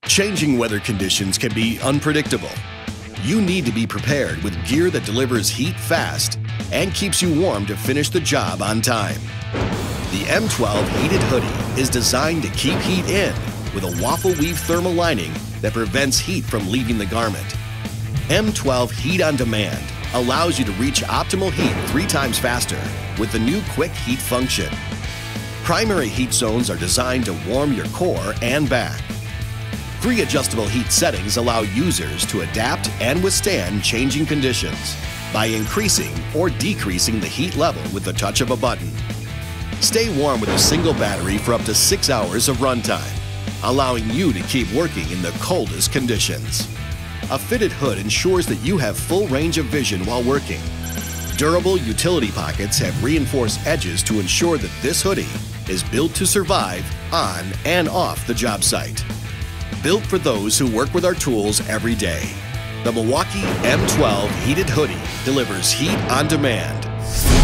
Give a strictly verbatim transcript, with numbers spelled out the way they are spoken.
Changing weather conditions can be unpredictable. You need to be prepared with gear that delivers heat fast and keeps you warm to finish the job on time. The M twelve Heated Hoodie is designed to keep heat in with a waffle weave thermal lining that prevents heat from leaving the garment. M twelve Heat on Demand allows you to reach optimal heat three times faster with the new Quick Heat function. Primary heat zones are designed to warm your core and back. Three adjustable heat settings allow users to adapt and withstand changing conditions by increasing or decreasing the heat level with the touch of a button. Stay warm with a single battery for up to six hours of runtime, allowing you to keep working in the coldest conditions. A fitted hood ensures that you have full range of vision while working. Durable utility pockets have reinforced edges to ensure that this hoodie is built to survive on and off the job site. Built for those who work with our tools every day. The Milwaukee M twelve Heated Hoodie delivers heat on demand.